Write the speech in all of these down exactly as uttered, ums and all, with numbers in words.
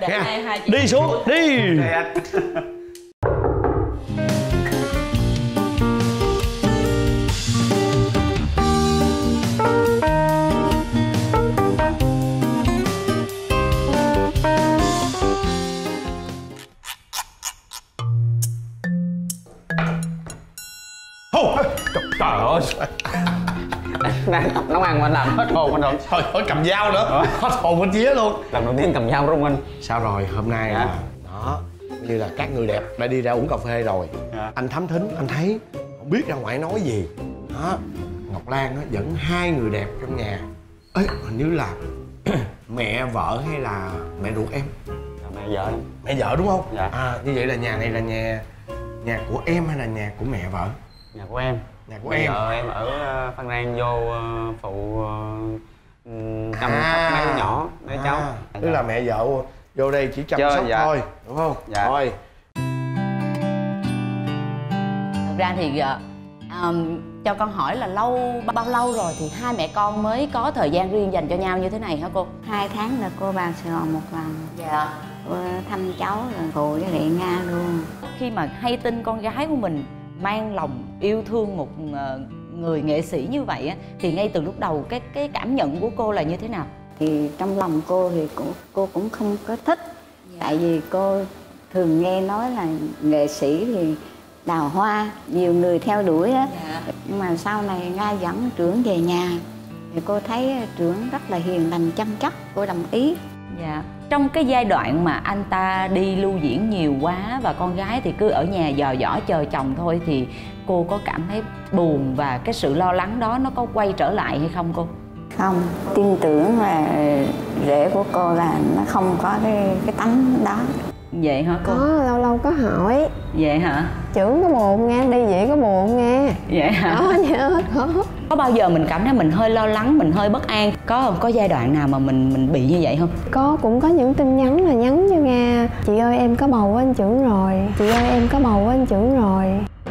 để nha. hai, hai chị Đi xuống đi. Trời ơi. Đang tập nấu ăn mà anh làm hết hồn anh rồi. Thôi thôi cầm dao nữa. Hết hồn hết vía luôn. Lần đầu tiên cầm dao rung anh. Sao rồi, hôm nay dạ. là đó, như là các người đẹp đã đi ra uống cà phê rồi. Dạ. Anh thám thính, anh thấy không biết ra ngoài nói gì. Đó, Ngọc Lan đó, dẫn hai người đẹp trong nhà. Ê, hình như là mẹ vợ hay là mẹ ruột em? Là mẹ vợ em. Mẹ vợ đúng không? Dạ. À, như vậy là nhà này là nhà nhà của em hay là nhà của mẹ vợ? Nhà của em. Nhà của mẹ em. Vợ em ở Phan Rang vô phụ chăm à, sóc mấy đứa nhỏ, mấy à, cháu. Tức là mẹ vợ vô đây chỉ chăm Chơi, sóc dạ. thôi, đúng không? Dạ. Thôi. Thật ra thì um, cho con hỏi là lâu bao lâu rồi thì hai mẹ con mới có thời gian riêng dành cho nhau như thế này hả cô? Hai tháng là cô vào Sài Gòn một lần. Dạ. Cô thăm cháu rồi phụ với lại Nga luôn. Khi mà hay tin con gái của mình mang lòng yêu thương một người nghệ sĩ như vậy á, thì ngay từ lúc đầu cái cái cảm nhận của cô là như thế nào? Thì trong lòng cô thì cũng cô cũng không có thích. Tại vì cô thường nghe nói là nghệ sĩ thì đào hoa, nhiều người theo đuổi á. Dạ. Nhưng mà sau này Nga dẫn Trưởng về nhà thì cô thấy Trưởng rất là hiền lành chăm chút, cô đồng ý. Dạ. Trong cái giai đoạn mà anh ta đi lưu diễn nhiều quá và con gái thì cứ ở nhà dò dỏ chờ chồng thôi, thì cô có cảm thấy buồn và cái sự lo lắng đó nó có quay trở lại hay không cô? Không, tin tưởng là rể của cô là nó không có cái cái tánh đó. Vậy hả cô? Có, lâu lâu có hỏi. Vậy hả? Trưởng có buồn nghe, đi vậy có buồn nghe. Vậy hả? Có nhớ, có. Có bao giờ mình cảm thấy mình hơi lo lắng, mình hơi bất an? Có không? Có giai đoạn nào mà mình mình bị như vậy không? Có, cũng có những tin nhắn là nhắn cho Nga: chị ơi em có bầu với anh Trưởng rồi, chị ơi em có bầu với anh Trưởng rồi.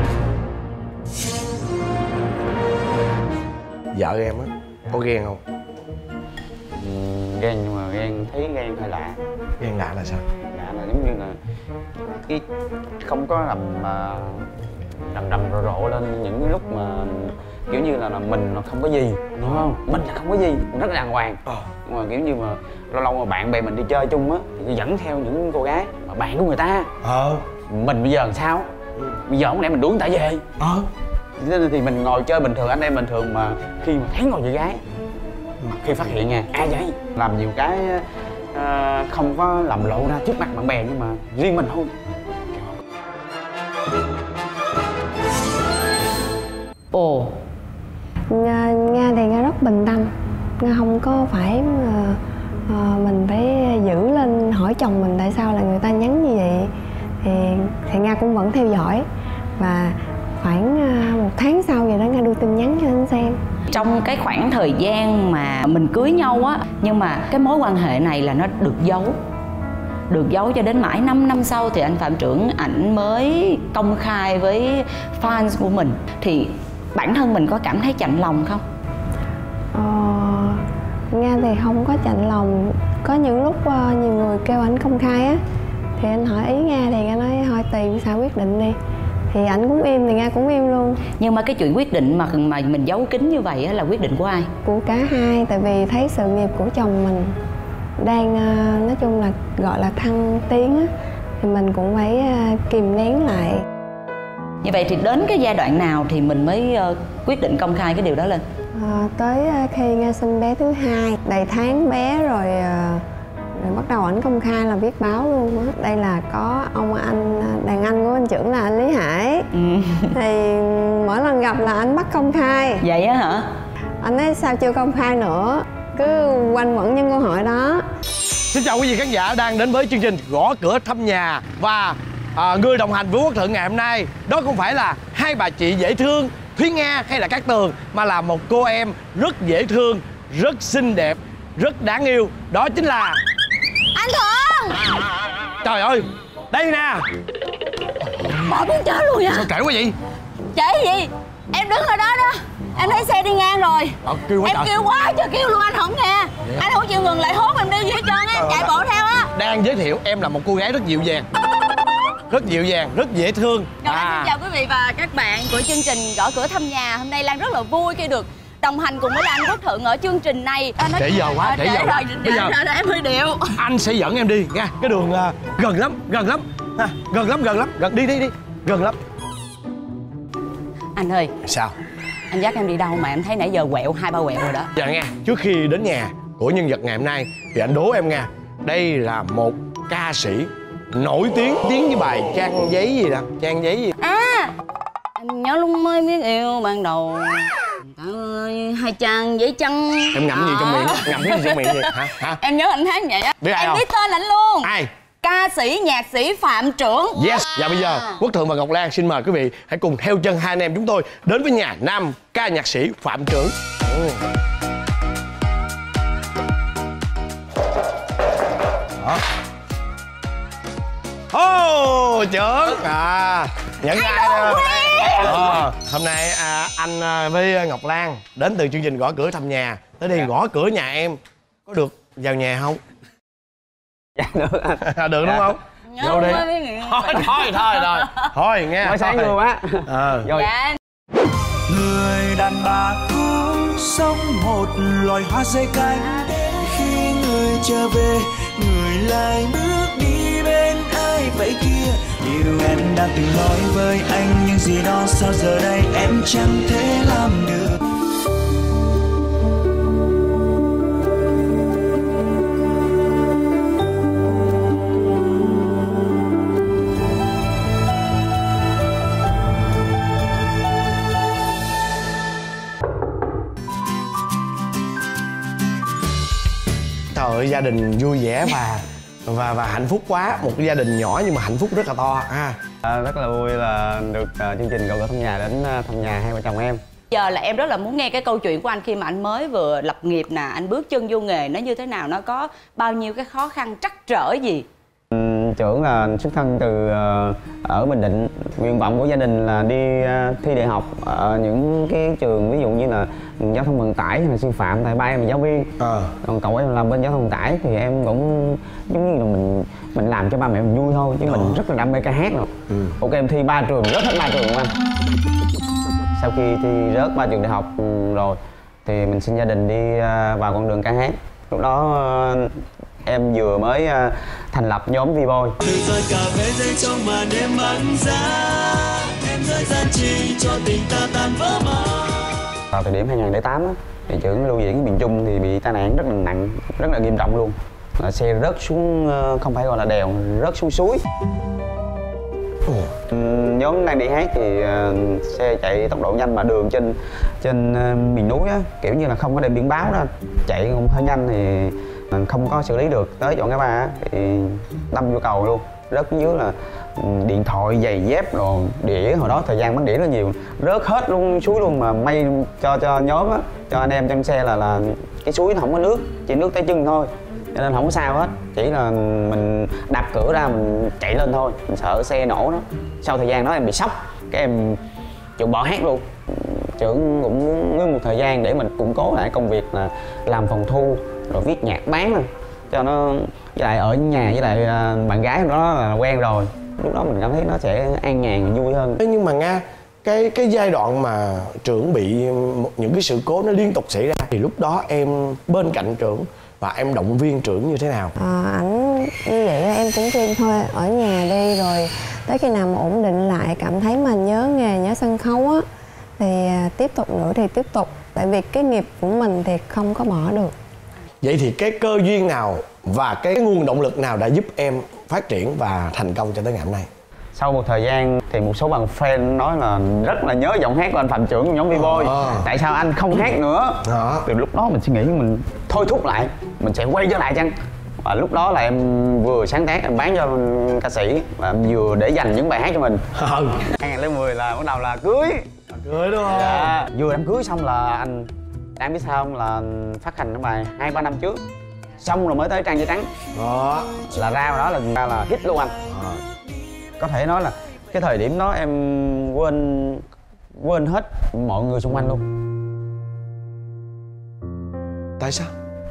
Vợ em á, có ghen không? Ừ, ghen nhưng mà ghen thấy ghen hơi lạ. Ghen lạ là sao? Lạ là giống như là cái không có làm mà rầm rầm rộ rộ lên những lúc mà kiểu như là, là mình nó không có gì, đúng không? Mình là không có gì, mình rất là đàng hoàng. Ờ. Nhưng mà kiểu như mà lâu lâu mà bạn bè mình đi chơi chung á thì dẫn theo những cô gái mà bạn của người ta. Ờ. Mình bây giờ làm sao? Bây giờ không lẽ mình đuổi người ta về? Ờ. Nên thì mình ngồi chơi bình thường, anh em bình thường mà khi mà thấy ngồi với gái, mà khi phát hiện nha, ai vậy? Làm nhiều cái uh, không có làm lộ ra trước mặt bạn bè nhưng mà riêng mình thôi. Ồ. Nga, Nga thì Nga rất bình tâm. Nga không có phải uh, uh, mình phải giữ lên hỏi chồng mình tại sao là người ta nhắn như vậy. Thì, thì Nga cũng vẫn theo dõi. Và khoảng uh, một tháng sau vậy đó Nga đưa tin nhắn cho anh xem. Trong cái khoảng thời gian mà mình cưới nhau á, nhưng mà cái mối quan hệ này là nó được giấu. Được giấu cho đến mãi năm năm sau thì anh Phạm Trưởng ảnh mới công khai với fans của mình. Thì bản thân mình có cảm thấy chạnh lòng không? Ờ, Nga thì không có chạnh lòng. Có những lúc uh, nhiều người kêu anh công khai á, thì anh hỏi ý Nga thì Nga nói thôi tùy sao quyết định đi. Thì ảnh cũng im thì Nga cũng im luôn. Nhưng mà cái chuyện quyết định mà mà mình giấu kín như vậy á, là quyết định của ai? Của cả hai, tại vì thấy sự nghiệp của chồng mình đang uh, nói chung là gọi là thăng tiến á, thì mình cũng phải uh, kìm nén lại. Như vậy thì đến cái giai đoạn nào thì mình mới uh, quyết định công khai cái điều đó lên? À, tới khi Nga sinh bé thứ hai, đầy tháng bé rồi, rồi bắt đầu ảnh công khai là viết báo luôn á. Đây là có ông anh, đàn anh của anh Trưởng là anh Lý Hải. Ừ. Thì mỗi lần gặp là anh bắt công khai. Vậy á hả? Anh nói sao chưa công khai nữa, cứ quanh quẩn những câu hỏi đó. Xin chào quý vị khán giả đang đến với chương trình Gõ Cửa Thăm Nhà. Và à, người đồng hành với Quốc Thuận ngày hôm nay đó không phải là hai bà chị dễ thương Thúy Nga hay là Cát Tường, mà là một cô em rất dễ thương, rất xinh đẹp, rất đáng yêu. Đó chính là Anh Thuận. Trời ơi, đây nè. Bỏ muốn chết luôn vậy. Sao trễ quá vậy? Trễ gì? Em đứng ở đó đó, em thấy xe đi ngang rồi. Ờ, kêu quá em trời. kêu quá trời kêu luôn anh không nghe. Anh không chịu ngừng lại hốt em đi gì hết trơn á, chạy bộ theo á. Đang giới thiệu em là một cô gái rất dịu dàng, rất dịu dàng, rất dễ thương. Rồi, à. Xin chào quý vị và các bạn của chương trình Gõ Cửa Thăm Nhà. Hôm nay Lan rất là vui khi được đồng hành cùng với Lan Quốc Thuận ở chương trình này. À, trễ giờ quá, trễ giờ quá. Bây giờ để em hơi điệu. Anh sẽ dẫn em đi nha. Cái đường uh, gần lắm, gần lắm, ha, gần lắm, gần lắm, gần đi đi đi, gần lắm. Anh ơi. Sao? Anh dắt em đi đâu mà em thấy nãy giờ quẹo hai ba quẹo rồi đó. Dạ nghe, trước khi đến nhà của nhân vật ngày hôm nay thì anh đố em nha, đây là một ca sĩ nổi tiếng tiếng với bài Trang Giấy gì đó, Trang Giấy gì. À, anh nhớ lúc mới biết yêu ban đầu hai trang giấy chăng. Em ngậm gì trong miệng? Ngậm cái gì trong miệng vậy? Hả? Hả? Em nhớ anh hát vậy á. Biết ai em không? biết tên ảnh luôn. Ai? Ca sĩ, nhạc sĩ Phạm Trưởng. Yes. Và bây giờ Quốc Thuận và Ngọc Lan xin mời quý vị hãy cùng theo chân hai anh em chúng tôi đến với nhà nam ca nhạc sĩ Phạm Trưởng. Ừ. Đó. Ô, Trưởng à, nhận ai đâu. À, hôm nay à, anh với Ngọc Lan đến từ chương trình Gõ Cửa Thăm Nhà tới đây. Dạ. Gõ cửa nhà em có được vào nhà không? Dạ được anh. À, được đúng không? Vô đi. Thôi thôi thôi rồi. Thôi nghe. Mới sáng luôn á. Ờ. Rồi. Dạ. Người đàn bà cũng sống một loài hoa rơi cánh. Khi người trở về, người lại bước đi bên ai vậy kia. Điều em đã từng nói với anh nhưng gì đó sao giờ đây em chẳng thể làm được. Trời ơi, gia đình vui vẻ và và và hạnh phúc quá. Một gia đình nhỏ nhưng mà hạnh phúc rất là to ha. À, rất là vui là được uh, chương trình Gõ Cửa Thăm Nhà đến uh, thăm nhà hai vợ chồng em. Giờ là em rất là muốn nghe cái câu chuyện của anh khi mà anh mới vừa lập nghiệp nè, anh bước chân vô nghề nó như thế nào, nó có bao nhiêu cái khó khăn trắc trở gì? Um, Trưởng là xuất thân từ uh, ở Bình Định. Nguyện vọng của gia đình là đi uh, thi đại học ở những cái trường ví dụ như là giao thông vận tải hay là sư phạm, tại ba em là giáo viên. Ờ. Còn cậu em làm bên giao thông vận tải thì em cũng giống như là mình mình làm cho ba mẹ mình vui thôi chứ Đó. Mình rất là đam mê ca hát rồi. Ừ. Ok, em thi ba trường, rất hết ba trường luôn anh. Sau khi thi rớt ba trường đại học rồi thì mình xin gia đình đi vào con đường ca hát. Lúc đó em vừa mới thành lập nhóm V-Boy. Vào thời điểm hai không không tám á, thì Trưởng lưu diễn miền Trung thì bị tai nạn rất là nặng, rất là nghiêm trọng luôn. Là xe rớt xuống, không phải gọi là đèo, rớt xuống suối. Ừ, nhóm đang đi hát thì uh, xe chạy tốc độ nhanh mà đường trên trên uh, miền núi á, kiểu như là không có đèn biển báo đó, chạy cũng hơi nhanh thì mình không có xử lý được. Tới chọn cái ba á thì đâm vô cầu luôn, rớt dưới là điện thoại, giày dép rồi đĩa, hồi đó thời gian bán đĩa rất là nhiều, rớt hết luôn suối luôn. Mà may cho cho nhóm á, cho anh em trong xe là là cái suối nó không có nước, chỉ nước tới chân thôi, cho nên không có sao hết. Chỉ là mình đạp cửa ra mình chạy lên thôi, mình sợ xe nổ đó. Sau thời gian đó em bị sốc, cái em chịu bỏ hát luôn. Trưởng cũng ngưng một thời gian để mình củng cố lại công việc là làm phòng thu rồi viết nhạc bán rồi cho nó, với lại ở nhà với lại bạn gái đó là quen rồi, lúc đó mình cảm thấy nó sẽ an nhàn vui hơn. Nhưng mà Nga, cái cái giai đoạn mà Trưởng bị một, những cái sự cố nó liên tục xảy ra thì lúc đó em bên cạnh Trưởng và em động viên Trưởng như thế nào? À, ảnh như vậy em cũng khuyên thôi, ở nhà đi rồi tới khi nào mà ổn định lại, cảm thấy mà nhớ nghề, nhớ sân khấu á thì tiếp tục nữa thì tiếp tục, tại vì cái nghiệp của mình thì không có bỏ được. Vậy thì cái cơ duyên nào và cái nguồn động lực nào đã giúp em phát triển và thành công cho tới ngày hôm nay? Sau một thời gian thì một số bạn fan nói là rất là nhớ giọng hát của anh Phạm Trưởng của nhóm V-Boy. À. Tại sao anh không hát nữa? À. Từ lúc đó mình suy nghĩ mình thôi thúc lại, mình sẽ quay trở lại chăng? Và lúc đó là em vừa sáng tác, em bán cho ca sĩ và em vừa để dành những bài hát cho mình. Ừ. hai không không không là bắt đầu là cưới. Cưới đúng không? Dạ. Vừa đám cưới xong là anh đang biết sao không, là phát hành cái bài hai ba năm trước, xong rồi mới tới Trang Giấy Trắng. Đó. Là ra đó là ra là hit luôn anh. À. Có thể nói là cái thời điểm đó em quên quên hết mọi người xung quanh luôn. Tại sao?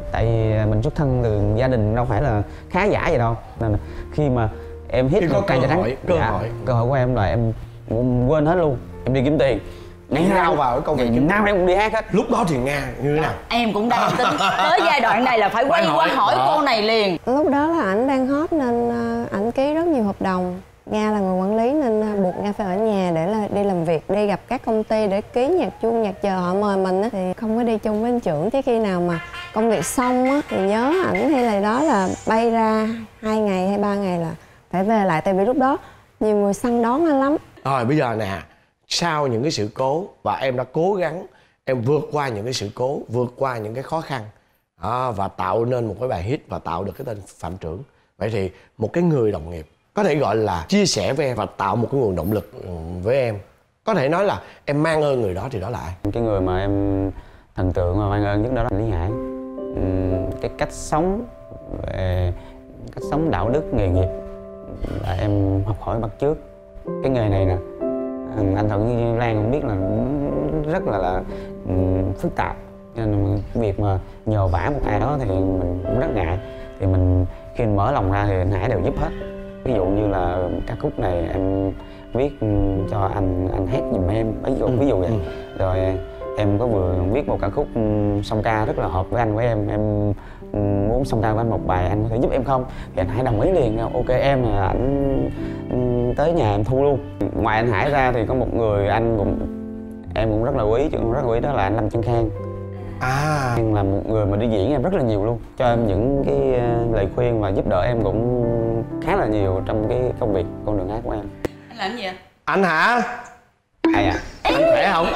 Tại vì mình xuất thân từ gia đình đâu phải là khá giả vậy đâu, nên là khi mà em hít có cơ hội, cơ dạ, hội cơ hội của em là em quên hết luôn, em đi kiếm tiền. Ngày nào vào cái công việc ngày nào em cũng đi hát hết. Lúc đó thì Nga như thế nào? Em cũng đang tính tới giai đoạn này là phải quay qua hỏi cô này liền. Lúc đó là ảnh đang hot nên uh, ảnh ký rất nhiều hợp đồng. Nga là người quản lý nên uh, buộc Nga phải ở nhà để là đi làm việc, đi gặp các công ty để ký nhạc chuông nhạc chờ họ mời mình á, thì không có đi chung với anh trưởng. Tới khi nào mà công việc xong á thì nhớ ảnh hay là đó là bay ra hai ngày hay ba ngày là phải về lại, tại vì lúc đó nhiều người săn đón anh lắm. Rồi bây giờ nè, sau những cái sự cố và em đã cố gắng em vượt qua những cái sự cố, vượt qua những cái khó khăn à, và tạo nên một cái bài hit và tạo được cái tên Phạm Trưởng. Vậy thì một cái người đồng nghiệp có thể gọi là chia sẻ với em và tạo một cái nguồn động lực với em, có thể nói là em mang ơn người đó thì đó là ai? Cái người mà em thần tượng và mang ơn nhất đó là Lý Hải. Uhm, cái cách sống về cách sống đạo đức nghề nghiệp là em học hỏi bắt chước. Cái nghề này nè, anh Thuận như Lan cũng biết là rất là, là um, phức tạp, nên cái việc mà nhờ vả một ai đó thì mình cũng rất ngại. Thì mình khi mình mở lòng ra thì anh Hải đều giúp hết. Ví dụ như là ca khúc này em viết cho anh anh hát giùm em, ví dụ ví dụ vậy. Rồi em có vừa viết một ca khúc song ca rất là hợp với anh của em, em muốn song ca với anh một bài, anh có thể giúp em không? Thì anh Hải đồng ý liền, ok em, là anh tới nhà em thu luôn. Ngoài anh Hải ra thì có một người anh cũng em cũng rất là quý, cũng rất là quý, đó là anh Lâm Chân Khang. À, là một người mà đi diễn em rất là nhiều luôn, cho em những cái lời khuyên và giúp đỡ em cũng khá là nhiều trong cái công việc con đường hát của em. Anh làm gì vậy? Anh hả? Ai à? Anh khỏe không?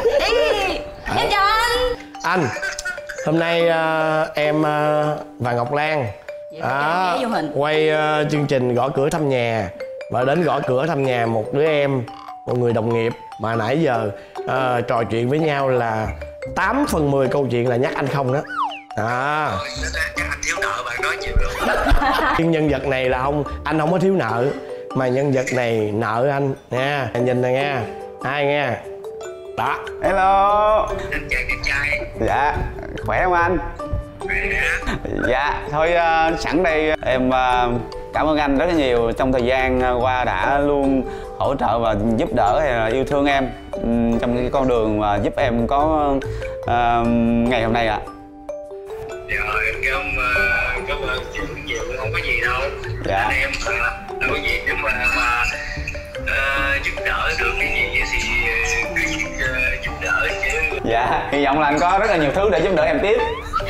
Em chào anh. Anh, hôm nay uh, em uh, và Ngọc Lan à, quay uh, chương trình Gõ Cửa Thăm Nhà và đến gõ cửa thăm nhà một đứa em, một người đồng nghiệp mà nãy giờ uh, trò chuyện với nhau là tám phần mười câu chuyện là nhắc anh không đó. À, chắc anh thiếu nợ bạn nói nhiều luôn. Nhưng nhân vật này là không, anh không có thiếu nợ, mà nhân vật này nợ anh nha. Nhìn nè nha, hai nha. Đó. Hello. Anh chàng đẹp trai. Dạ, khỏe không anh? Khỏe. Dạ, thôi uh, sẵn đây em uh, cảm ơn anh rất là nhiều trong thời gian qua đã luôn hỗ trợ và giúp đỡ hay là yêu thương em um, trong cái con đường mà giúp em có uh, ngày hôm nay ạ. À. Rồi, em cảm, uh, cảm ơn chị nhiều, không có gì đâu. Dạ. Anh em uh, đâu có gì nhưng mà, mà uh, giúp đỡ được cái gì thì cứ uh, giúp đỡ chứ. Dạ, hy vọng là anh có rất là nhiều thứ để giúp đỡ em tiếp.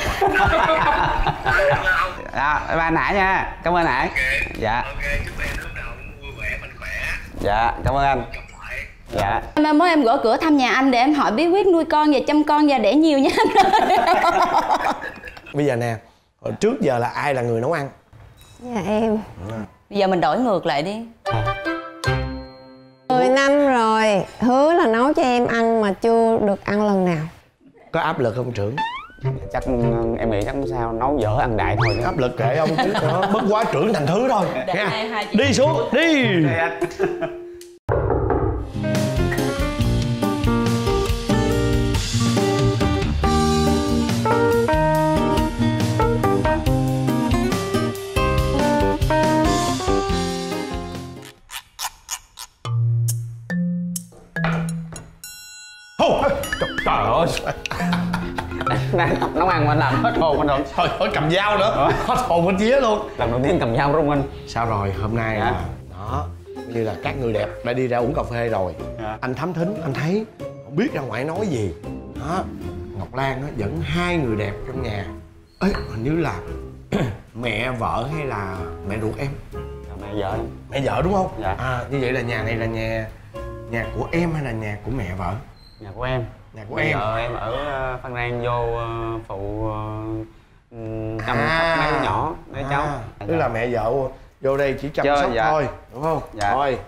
À, bye anh Hải nha, cảm ơn Hải. Okay. Dạ. Ok, chúc em lúc nào cũng vui vẻ, mạnh khỏe. Dạ, cảm ơn anh. Dạ. Em mới em gõ cửa thăm nhà anh để em hỏi bí quyết nuôi con và chăm con và đẻ nhiều nha anh. Bây giờ nè, hồi trước giờ là ai là người nấu ăn? Dạ em. Bây giờ mình đổi ngược lại đi. Mười năm rồi, hứa là nấu cho em ăn mà chưa được ăn lần nào. Có áp lực không trưởng? Chắc em nghĩ chắc không sao, nấu dở ăn đại thôi. Áp lực kệ ông chứ, đó, bất quá trưởng thành thứ thôi nha. Đi xuống, đi. Trời ơi. Đang tập nấu ăn mà anh làm hết hồn anh rồi. Thôi thôi cầm dao nữa, hết hồn hết vía luôn. Lần đầu tiên cầm dao rung anh. Sao rồi, hôm nay à, đó, như là các người đẹp đã đi ra uống cà phê rồi. Dạ. Anh thám thính, anh thấy không biết ra ngoài nói gì. Đó, Ngọc Lan đó, dẫn hai người đẹp trong nhà. Ê, hình như là mẹ vợ hay là mẹ ruột em? Là mẹ vợ em. Mẹ vợ đúng không? Dạ. À, như vậy là nhà này là nhà nhà của em hay là nhà của mẹ vợ? Nhà của em. Nhà của Bây em. giờ em ở Phan Rang vô uh, phụ uh, chăm sóc mấy đứa nhỏ, mấy à, cháu. Tức là mẹ vợ vô đây chỉ chăm Chơi, sóc dạ. thôi, đúng không? Dạ. Thôi.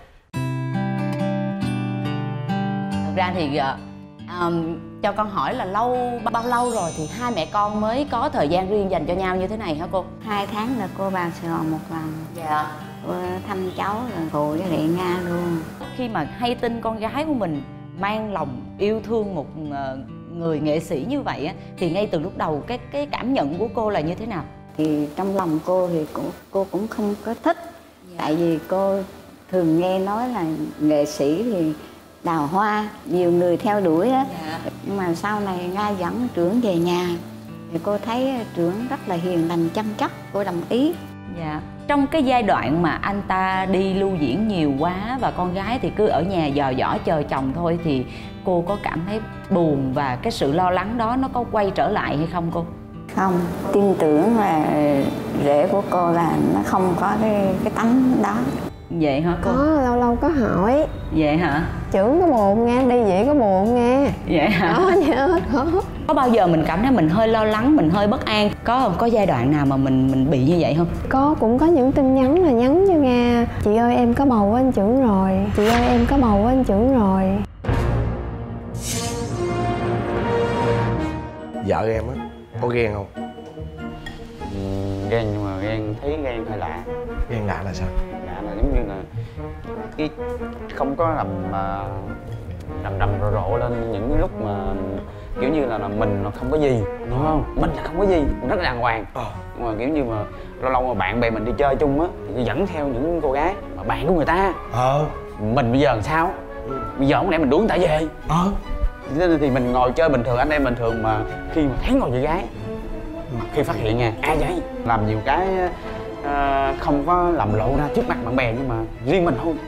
Thật ra thì um, cho con hỏi là lâu bao lâu rồi thì hai mẹ con mới có thời gian riêng dành cho nhau như thế này hả cô? Hai tháng là cô vào Sài Gòn một lần. Dạ. Cô thăm cháu rồi phụ với lại Nga luôn. Khi mà hay tin con gái của mình mang lòng yêu thương một người nghệ sĩ như vậy á, thì ngay từ lúc đầu cái cái cảm nhận của cô là như thế nào? Thì trong lòng cô thì cũng cô cũng không có thích, tại vì cô thường nghe nói là nghệ sĩ thì đào hoa, nhiều người theo đuổi á. Nhưng mà sau này Nga dẫn Trưởng về nhà thì cô thấy Trưởng rất là hiền lành chăm chút, cô đồng ý. Dạ. Trong cái giai đoạn mà anh ta đi lưu diễn nhiều quá và con gái thì cứ ở nhà dò dỏ chờ chồng thôi, thì cô có cảm thấy buồn và cái sự lo lắng đó nó có quay trở lại hay không cô? Không, tin tưởng là rể của cô là nó không có cái, cái tánh đó. Vậy hả cô? Có, lâu lâu có hỏi. Vậy hả? Trưởng có buồn nghe, đi vậy có buồn nghe. Vậy hả? Có nhớ, có. Có bao giờ mình cảm thấy mình hơi lo lắng, mình hơi bất an? Có không? Có giai đoạn nào mà mình mình bị như vậy không? Có, cũng có những tin nhắn là nhắn cho Nga: chị ơi em có bầu với anh Trưởng rồi, chị ơi em có bầu với anh Trưởng rồi. Vợ em á, có ghen không? Ừ, ghen, nhưng mà ghen thấy ghen hơi lạ. Ghen lạ là sao? Lạ là giống như là cái không có làm mà rầm rầm rộ rộ lên những cái lúc mà kiểu như là, là mình nó không có gì, đúng không? Mình là không có gì, mình rất là đàng hoàng. Ờ. Nhưng mà kiểu như mà lâu lâu mà bạn bè mình đi chơi chung á thì dẫn theo những cô gái mà bạn của người ta. Ờ. Mình bây giờ làm sao? Bây giờ không lẽ mình đuổi người ta về? Ờ. Nên thì mình ngồi chơi bình thường, anh em bình thường, mà khi mà thấy ngồi với gái, mà khi phát hiện nha, ai vậy? Làm nhiều cái uh, không có làm lộ ra trước mặt bạn bè, nhưng mà riêng mình thôi.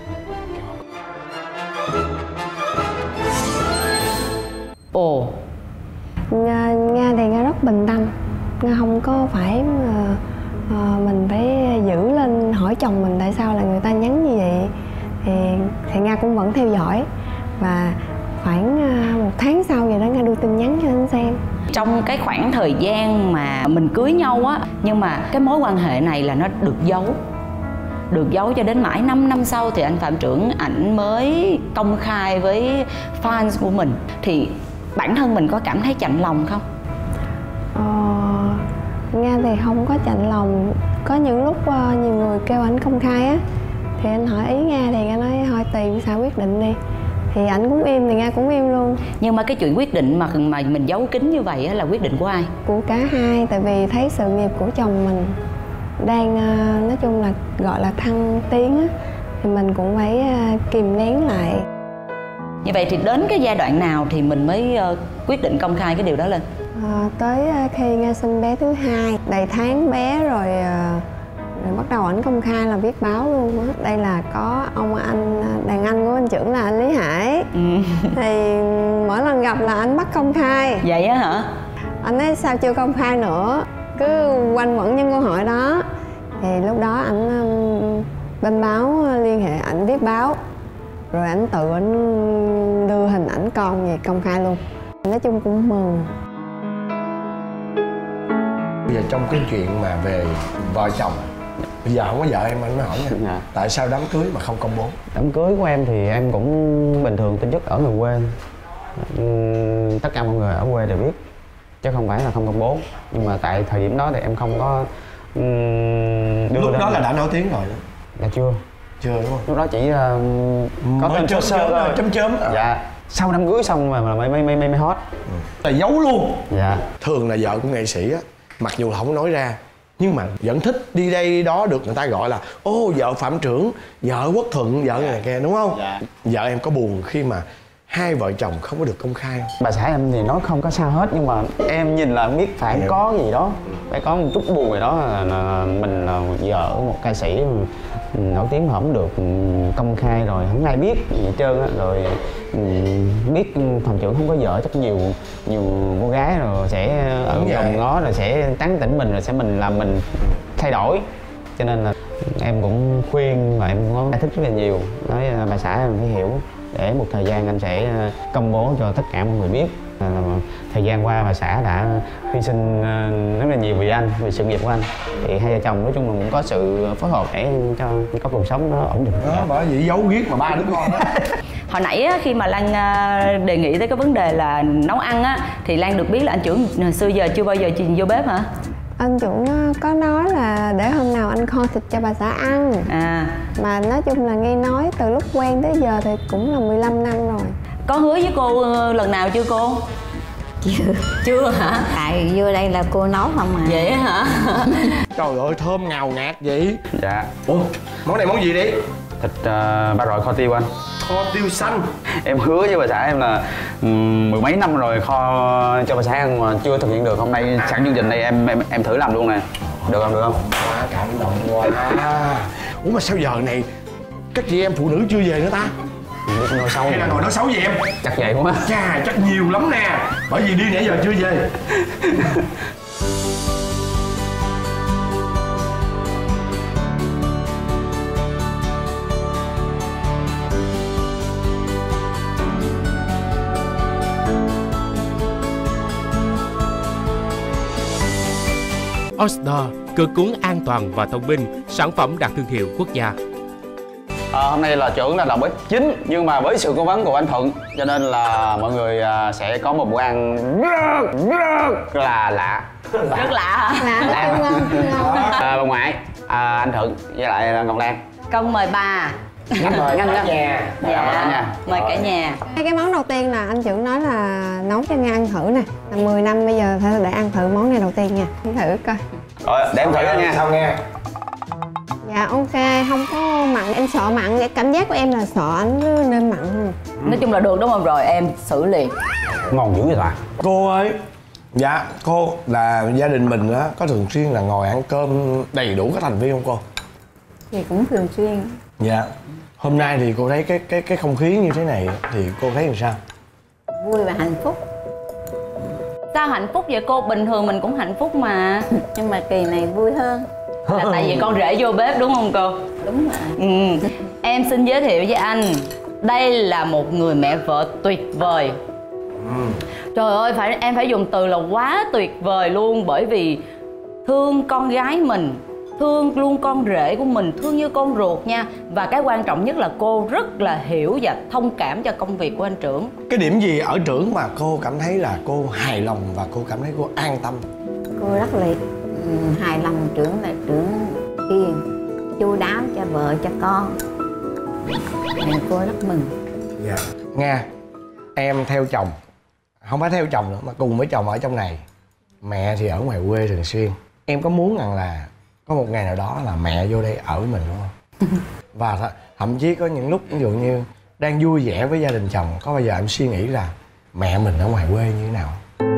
Ồ. Nga, Nga thì Nga rất bình tâm. Nga không có phải uh, uh, mình phải giữ lên hỏi chồng mình tại sao là người ta nhắn như vậy. Thì, thì Nga cũng vẫn theo dõi. Và khoảng uh, một tháng sau vậy đó, Nga đưa tin nhắn cho anh xem. Trong cái khoảng thời gian mà mình cưới nhau á, nhưng mà cái mối quan hệ này là nó được giấu. Được giấu cho đến mãi năm năm sau thì anh Phạm Trưởng ảnh mới công khai với fans của mình. Thì bản thân mình có cảm thấy chạnh lòng không? Ờ, Nga thì không có chạnh lòng. Có những lúc uh, nhiều người kêu ảnh công khai á, thì anh hỏi ý Nga thì Nga nói thôi tùy sao quyết định đi. Thì ảnh cũng im thì Nga cũng im luôn. Nhưng mà cái chuyện quyết định mà mà mình giấu kín như vậy á, là quyết định của ai? Của cả hai, tại vì thấy sự nghiệp của chồng mình đang uh, nói chung là gọi là thăng tiến á, thì mình cũng phải uh, kìm nén lại. Như vậy thì đến cái giai đoạn nào thì mình mới uh, quyết định công khai cái điều đó lên? À, tới uh, khi Nga sinh bé thứ hai, đầy tháng bé rồi, uh, rồi bắt đầu ảnh công khai là viết báo luôn á. Đây là có ông anh, đàn anh của anh Trưởng là anh Lý Hải. Ừ. Thì mỗi lần gặp là anh bắt công khai. Vậy á hả? Anh nói sao chưa công khai nữa, cứ quanh quẩn những câu hỏi đó. Thì lúc đó ảnh um, bên báo liên hệ ảnh viết báo, rồi ảnh tự ảnh đưa hình ảnh con về công khai luôn. Nói chung cũng mừng. Bây giờ trong cái chuyện mà về vợ chồng, bây giờ không có vợ em, anh mới hỏi nha. Dạ. Tại sao đám cưới mà không công bố? Đám cưới của em thì em cũng bình thường, tính chất ở người quê. Uhm, tất cả mọi người ở quê đều biết, chứ không phải là không công bố. Nhưng mà tại thời điểm đó thì em không có um, đưa lúc đó là là... đã nổi tiếng rồi đó. Là chưa. Chưa đúng không? Lúc đó chỉ uh, có mới chớm chớm thôi. Chấm chớm. Dạ. Sau đám cưới xong mà mới mới mới mới hot. Ừ. Là giấu luôn. Dạ. Thường là vợ của nghệ sĩ á, mặc dù không nói ra nhưng mà vẫn thích đi đây đi đó, được người ta gọi là ô vợ Phạm Trưởng, vợ Quốc Thuận, vợ này kia, đúng không? Dạ. Vợ em có buồn khi mà hai vợ chồng không có được công khai không? Bà xã em thì nói không có sao hết, nhưng mà em nhìn là biết phải em. Có gì đó, phải có một chút buồn gì đó, là, là mình là vợ một ca sĩ nổi tiếng mà không được công khai, rồi không ai biết gì hết trơn á. Rồi biết Phạm Trưởng không có vợ, chắc nhiều nhiều cô gái rồi sẽ ở vòng ngó, rồi sẽ tán tỉnh mình, rồi sẽ mình làm mình thay đổi. Cho nên là em cũng khuyên và em cũng có giải thích rất là nhiều, nói bà xã em phải hiểu, để một thời gian anh sẽ công bố cho tất cả mọi người biết. Thời gian qua bà xã đã hy sinh rất là nhiều vì anh, vì sự nghiệp của anh. Thì hai vợ chồng nói chung là cũng có sự phối hợp để cho có cuộc sống nó ổn định. Đó, bởi vì giấu giết mà ba đứa con đó. Hồi nãy á, khi mà Lan đề nghị tới cái vấn đề là nấu ăn á, thì Lan được biết là anh Trưởng hồi xưa giờ chưa bao giờ chìm vô bếp hả? Anh Trưởng có nói là để hôm nào anh kho thịt cho bà xã ăn. À. Mà nói chung là nghe nói từ lúc quen tới giờ thì cũng là mười lăm năm rồi. Có hứa với cô lần nào chưa cô? Chưa. Chưa hả? Tại vô đây là cô nấu không à. Vậy hả? Trời ơi thơm ngào ngạt vậy. Dạ. Ủa món này món gì đi? Thịt uh, ba rọi kho tiêu anh. Kho tiêu xanh. Em hứa với bà xã em là um, mười mấy năm rồi kho cho bà xã ăn mà chưa thực hiện được. Hôm nay sẵn chương trình đây em em em thử làm luôn nè. Được không, được không? Quá cảm động quá. Ủa mà sao giờ này các chị em phụ nữ chưa về nữa ta? Biết nói xấu hay là ngồi nói xấu gì em? Chắc vậy quá. Chà, chắc nhiều lắm nè. Bởi vì đi nãy giờ chưa về. Osdor, cơ cuốn an toàn và thông minh, sản phẩm đạt thương hiệu quốc gia. À, hôm nay là trưởng là đầu bếp chính, nhưng mà với sự cố vấn của anh Thuận cho nên là mọi người à, sẽ có một bữa ăn rất rất là lạ. Rất lạ hả? Lạ, lạ. À, bà ngoại, à, anh Thuận với lại Ngọc Lan. Con mời bà. Ngân mời cả nhà. Dạ, nha. mời cả nhà. Cái món đầu tiên là anh trưởng nói là nấu cho Nga ăn thử nè. Là mười năm bây giờ phải để ăn thử món này đầu tiên nha. Ăn thử coi. Rồi, để em thử nha. Sao nghe? Dạ ok, không có mặn, em sợ mặn, cái cảm giác của em là sợ anh nên mặn không. Nói chung là được đúng không? Rồi em xử liền. Ngon dữ vậy ta. Cô ơi. Dạ, cô là gia đình mình á có thường xuyên là ngồi ăn cơm đầy đủ các thành viên không cô? Thì cũng thường xuyên. Dạ. Hôm nay thì cô thấy cái cái cái không khí như thế này thì cô thấy làm sao? Vui và hạnh phúc. Sao hạnh phúc vậy cô? Bình thường mình cũng hạnh phúc mà. Nhưng mà kỳ này vui hơn. Là tại vì con rể vô bếp đúng không cô? Đúng rồi. Ừ. Em xin giới thiệu với anh, đây là một người mẹ vợ tuyệt vời. Ừ. Trời ơi, phải em phải dùng từ là quá tuyệt vời luôn. Bởi vì thương con gái mình, thương luôn con rể của mình, thương như con ruột nha. Và cái quan trọng nhất là cô rất là hiểu và thông cảm cho công việc của anh trưởng. Cái điểm gì ở trưởng mà cô cảm thấy là cô hài lòng và cô cảm thấy cô an tâm? Cô rất là ừ, hài lòng trưởng là trưởng hiền, chu đáo cho vợ cho con. Nên cô rất mừng. Dạ. Nga, em theo chồng, không phải theo chồng nữa mà cùng với chồng ở trong này. Mẹ thì ở ngoài quê thường xuyên. Em có muốn rằng là có một ngày nào đó là mẹ vô đây ở với mình đúng không? Và th thậm chí có những lúc ví dụ như đang vui vẻ với gia đình chồng, có bao giờ em suy nghĩ là mẹ mình ở ngoài quê như thế nào?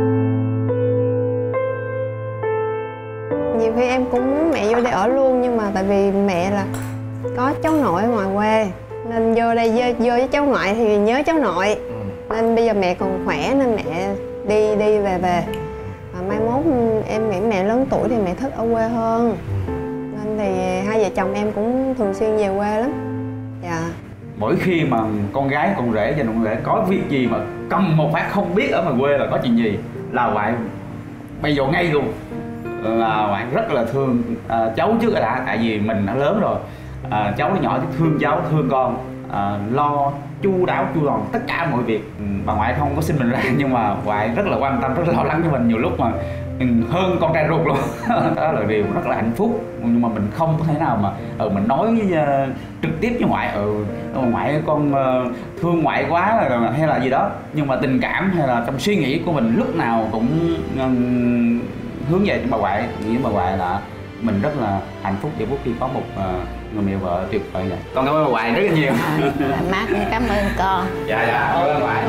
Nhiều khi em cũng muốn mẹ vô đây ở luôn, nhưng mà tại vì mẹ là có cháu nội ở ngoài quê nên vô đây vô, vô với cháu ngoại thì nhớ cháu nội. Ừ. Nên bây giờ mẹ còn khỏe nên mẹ đi đi về về. Và mai mốt em nghĩ mẹ lớn tuổi thì mẹ thích ở quê hơn. Nên thì hai vợ chồng em cũng thường xuyên về quê lắm. Dạ. Mỗi khi mà con gái, con rể và con rể có việc gì mà cầm một phát không biết ở ngoài quê là có chuyện gì là ngoại bây giờ ngay luôn. Là ngoại rất là thương à, cháu trước đã, tại vì mình đã lớn rồi. À, cháu nó nhỏ thì thương cháu, thương con, à, lo chu đáo chu toàn tất cả mọi việc. Bà ngoại không có sinh mình ra nhưng mà ngoại rất là quan tâm, rất là lo lắng cho mình, nhiều lúc mà hơn con trai ruột luôn. Đó là điều rất là hạnh phúc, nhưng mà mình không có thể nào mà ừ, mình nói với, uh, trực tiếp với ngoại ừ ngoại con uh, thương ngoại quá hay là gì đó, nhưng mà tình cảm hay là trong suy nghĩ của mình lúc nào cũng uh, hướng về cho bà ngoại, nghĩ bà ngoại là mình rất là hạnh phúc vì khi có một uh, người mẹ vợ tuyệt vời vậy. Con cảm ơn bà ngoại rất là nhiều. À, má cũng cảm ơn con. Dạ dạ, cảm ơn bà ngoại.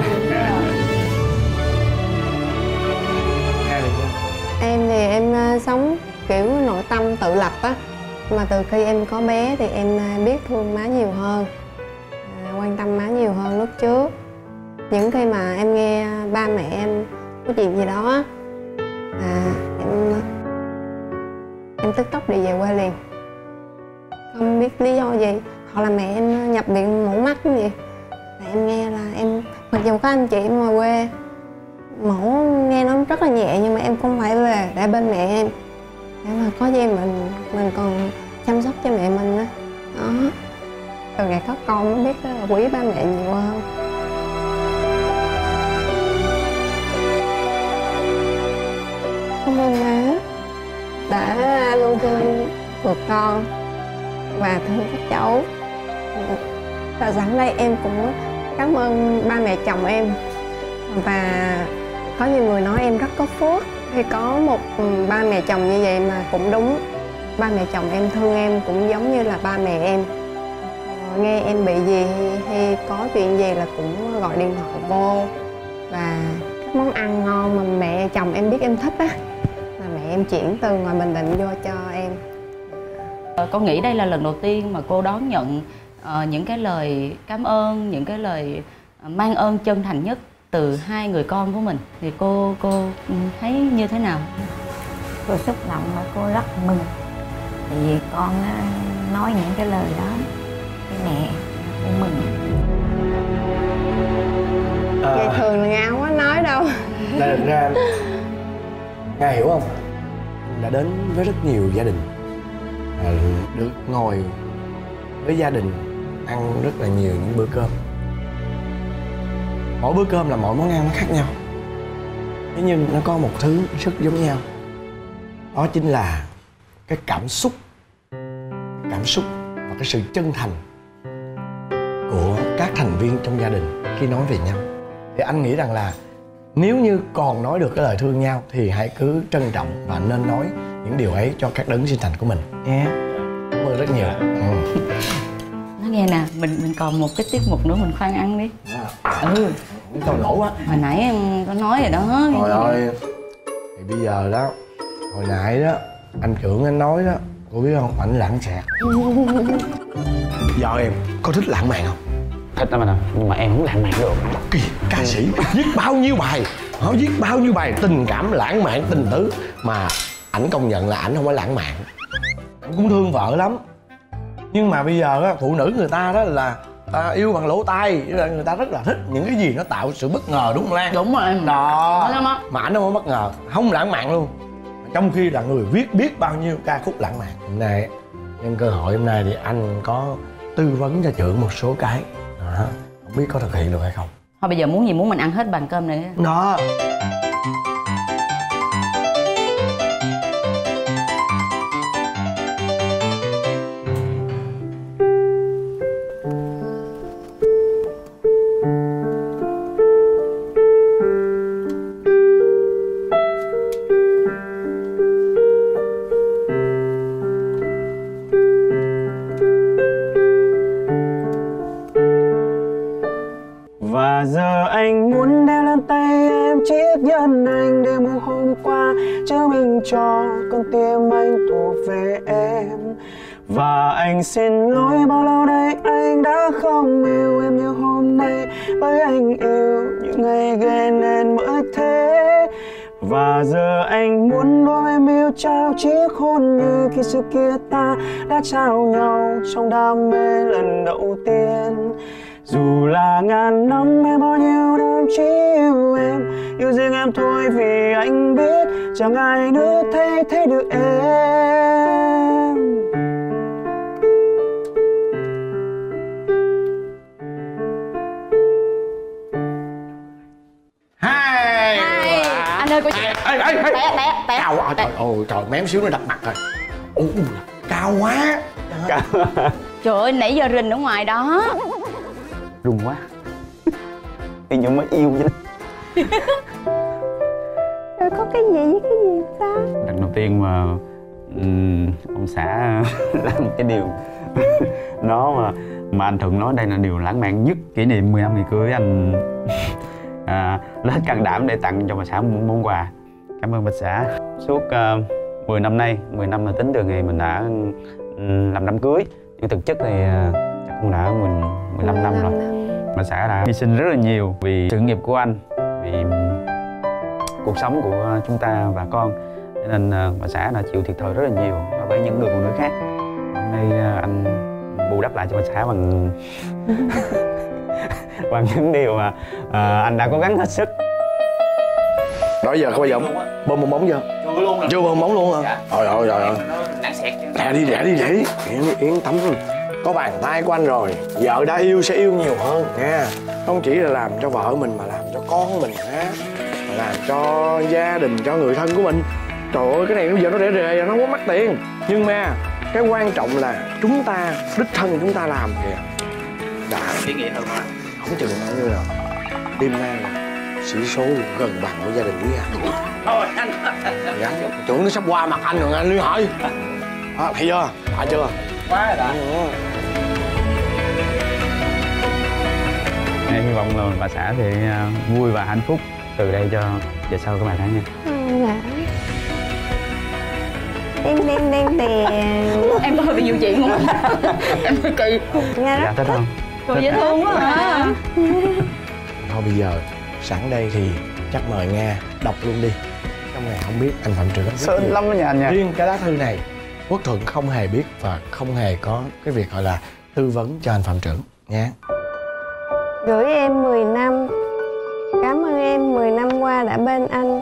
Em thì em sống kiểu nội tâm tự lập á, mà từ khi em có bé thì em biết thương má nhiều hơn, à, quan tâm má nhiều hơn lúc trước. Những khi mà em nghe ba mẹ em có chuyện gì đó á, à, em em tức tốc đi về quê liền, không biết lý do gì, hoặc là mẹ em nhập viện mổ mắt cái gì, là em nghe là em mặc dù có anh chị ngoài quê mổ nghe nó rất là nhẹ nhưng mà em không phải về để bên mẹ em để mà có gì mình mình còn chăm sóc cho mẹ mình đó. Đó, từ ngày có con mới biết là quý ba mẹ nhiều hơn. Cảm ơn má đã luôn thương vượt con và thương các cháu. Và sẵn đây em cũng cảm ơn ba mẹ chồng em và Có nhiều người nói em rất có phước khi có một ba mẹ chồng như vậy, mà cũng đúng. Ba mẹ chồng em thương em cũng giống như là ba mẹ em. Nghe em bị gì hay có chuyện gì là cũng gọi điện thoại vô. Và các món ăn ngon mà mẹ chồng em biết em thích á, là mẹ em chuyển từ ngoài Bình Định vô cho em. Con nghĩ đây là lần đầu tiên mà cô đón nhận uh, những cái lời cảm ơn, những cái lời mang ơn chân thành nhất từ hai người con của mình. Thì cô cô thấy như thế nào? Cô xúc động và cô rất mừng. Tại vì con nói những cái lời đó với mẹ, cô mừng. À, vậy thường là Nga không có nói đâu. Ra, ra Nga hiểu không? Đã đến với rất nhiều gia đình, à, được ngồi với gia đình ăn rất là nhiều những bữa cơm. Mỗi bữa cơm là mỗi món ăn nó khác nhau, thế nhưng nó có một thứ rất giống nhau. Đó chính là cái cảm xúc Cảm xúc và cái sự chân thành của các thành viên trong gia đình khi nói về nhau. Thì anh nghĩ rằng là nếu như còn nói được cái lời thương nhau thì hãy cứ trân trọng và nên nói những điều ấy cho các đấng sinh thành của mình nhé. Yeah. Cảm ơn rất nhiều. Ừ. Nói nghe nè, mình mình còn một cái tiết mục nữa, mình khoan ăn đi. À. Ừ. Tao lỗ quá. Hồi nãy em có nói rồi đó. Trời ơi. Thì bây giờ đó, hồi nãy đó anh trưởng anh nói đó, cô biết không, ảnh lãng xẹt. Vợ em có thích lãng mạn không? Thích lắm anh ạ, nhưng mà em không lãng mạn được. Kì, ca sĩ viết bao nhiêu bài, họ viết bao nhiêu bài tình cảm, lãng mạn, tình tứ mà ảnh công nhận là ảnh không phải lãng mạn. Ảnh cũng thương vợ lắm. Nhưng mà bây giờ á, phụ nữ người ta đó là ta yêu bằng lỗ tai, người ta rất là thích những cái gì nó tạo sự bất ngờ, đúng không Lan? Đúng rồi em. Đó. Đó. Mà ảnh không có bất ngờ, không lãng mạn luôn. Trong khi là người viết biết bao nhiêu ca khúc lãng mạn. Hôm nay nhân cơ hội hôm nay thì anh có tư vấn cho trưởng một số cái. Đó. Không biết có thực hiện được hay không. Thôi bây giờ muốn gì muốn mình ăn hết bàn cơm này. Đó. Và giờ anh muốn đeo lên tay em chiếc nhẫn anh để một hôm qua chứng minh cho con tim anh thuộc về em. Và anh xin lỗi bao lâu nay anh đã không yêu em như hôm nay, bởi anh yêu những ngày gây nên mới thế. Và giờ anh muốn đôi em yêu trao chiếc hôn như khi xưa kia ta đã trao nhau trong đam mê lần đầu tiên. Dù là ngàn năm hay bao nhiêu năm chỉ yêu em, yêu riêng em thôi vì anh biết chẳng ai nữa thay thế được em. Hai. Hai. Anh ơi, cô chị. Ê, ê, ê. Té, té, té. Cao quá, trời ơi, trời, mém xíu nó đập mặt rồi. Ồ, cao quá. Cao. Trời ơi, nãy giờ rình ở ngoài đó. Rung quá. Em như mới yêu vậy đó. Rồi có cái gì với cái gì sao? Lần đầu tiên mà um, ông xã làm cái điều nó mà mà anh Thuận nói đây là điều lãng mạn nhất, kỷ niệm mười năm ngày cưới anh à, lấy hết can đảm để tặng cho bà xã một món quà. Cảm ơn bà xã. Suốt uh, mười năm nay, mười năm là tính từ ngày mình đã um, làm đám cưới, nhưng thực chất thì uh, chắc cũng đã mình mười lăm năm rồi. Bà xã đã hy sinh rất là nhiều vì sự nghiệp của anh, vì cuộc sống của chúng ta và con, cho nên bà xã đã chịu thiệt thòi rất là nhiều với những người phụ nữ khác. Hôm nay anh bù đắp lại cho bà xã bằng bằng những điều mà à, anh đã cố gắng hết sức. Đó giờ có bao giờ bơm một bóng chưa? Chưa luôn rồi. Chưa bơm bóng luôn hả? Dạ. Trời ơi trời ơi. Đáng xẹt chứ. Lẹ đi lẹ đi lẹ đi. Yên, yên tâm. Có bàn tay của anh rồi, vợ đã yêu sẽ yêu nhiều hơn nha. Không chỉ là làm cho vợ mình mà làm cho con mình ha, mà làm cho gia đình, cho người thân của mình. Trời ơi, cái này bây giờ nó rẻ rề rồi, nó không có mắc tiền. Nhưng mà cái quan trọng là chúng ta, đích thân chúng ta làm kìa. Đã ý nghĩa hơn mà. không chừng bao nhiêu nào. Đêm nay sĩ số gần bằng với gia đình Lý Hạnh. Thôi anh gắn chuẩn nó sắp qua mặt anh rồi anh Lý hỏi. À, thấy chưa? Phải chưa? Quá rồi đã. Em hy vọng là bà xã thì vui và hạnh phúc từ đây cho về sau các bạn thấy nha. Dạ. Đen đen đen đèn. Em có hơi bị nhiều chuyện không? Em hơi kỳ. Nghe rất Dạ thích không? Rồi dễ thương quá hả? Thôi bây giờ sẵn đây thì chắc mời Nga đọc luôn đi. Trong này không biết anh Phạm Trưởng Sớm lắm đó nha anh nha. Riêng cái lá thư này Quốc Thuận không hề biết và không hề có cái việc gọi là tư vấn cho anh Phạm Trưởng nha. Gửi em mười năm. Cảm ơn em mười năm qua đã bên anh,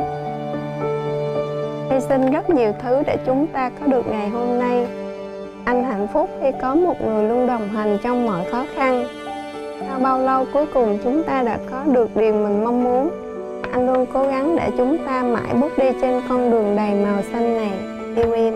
hy sinh rất nhiều thứ để chúng ta có được ngày hôm nay. Anh hạnh phúc khi có một người luôn đồng hành trong mọi khó khăn. Sau bao lâu cuối cùng chúng ta đã có được điều mình mong muốn. Anh luôn cố gắng để chúng ta mãi bước đi trên con đường đầy màu xanh này. Yêu em.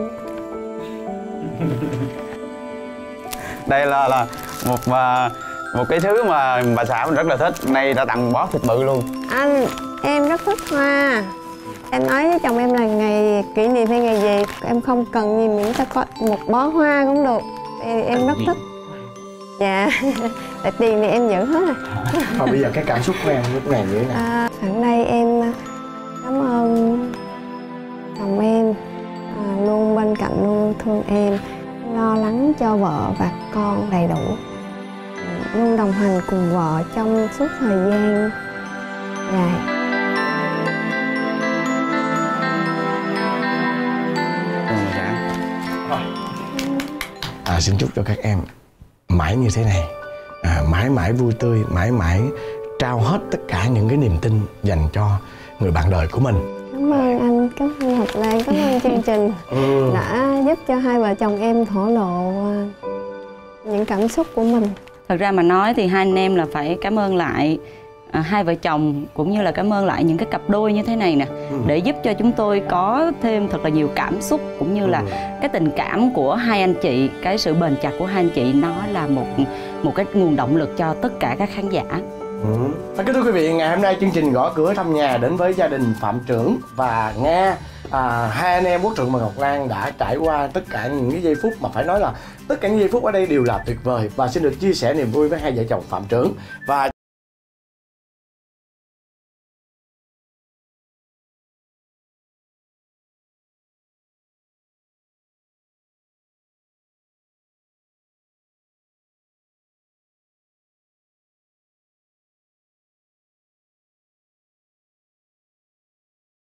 Đây là là một uh, một cái thứ mà bà xã mình rất là thích. Nay đã tặng bó thịt bự luôn. Anh, em rất thích hoa. Em nói với chồng em là ngày kỷ niệm hay ngày gì em không cần gì, miễn ta có một bó hoa cũng được. Em, em rất thích. Dạ. Tại tiền thì em giữ hết rồi. Còn bây giờ cái cảm xúc của em lúc này như thế nào? À, sẵn đây em cảm ơn chồng em, à, luôn bên cạnh, luôn thương em, lo lắng cho vợ và con đầy đủ, luôn đồng hành cùng vợ trong suốt thời gian dài. À, xin chúc cho các em mãi như thế này, à, mãi mãi vui tươi, mãi mãi trao hết tất cả những cái niềm tin dành cho người bạn đời của mình. Cảm ơn anh, cảm ơn Ngọc Lan, cảm ơn chương trình ừ. đã giúp cho hai vợ chồng em thổ lộ những cảm xúc của mình. Thật ra mà nói thì hai anh em là phải cảm ơn lại à, hai vợ chồng, cũng như là cảm ơn lại những cái cặp đôi như thế này nè, ừ. để giúp cho chúng tôi có thêm thật là nhiều cảm xúc, cũng như là ừ. cái tình cảm của hai anh chị, cái sự bền chặt của hai anh chị, nó là một một cái nguồn động lực cho tất cả các khán giả. Ừ. Kính thưa quý vị, ngày hôm nay chương trình Gõ Cửa Thăm Nhà đến với gia đình Phạm Trưởng và Nga. À, hai anh em Quốc Thuận và Ngọc Lan đã trải qua tất cả những cái giây phút mà phải nói là tất cả những giây phút ở đây đều là tuyệt vời, và xin được chia sẻ niềm vui với hai vợ chồng Phạm Trưởng. Và